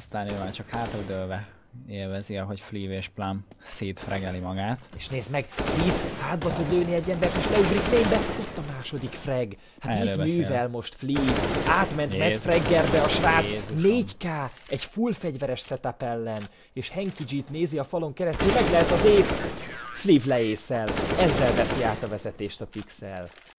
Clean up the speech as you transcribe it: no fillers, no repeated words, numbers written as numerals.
aztán ő már csak hátradőlve élvezi, ahogy Fleave és Plum szétfregeli magát. És nézd meg, Fleave hátba tud lőni egy embert, és leugrik lénybe, ott a második frag. Hát Erről mit beszél. művel most Fleave? Átment Jézus. Matt Fraggerbe a srác, Jézusom. 4K, egy full fegyveres setup ellen, és Henki G-t nézi a falon keresztül, meg lehet az ész. Fleave leészel, ezzel veszi át a vezetést a Pixel.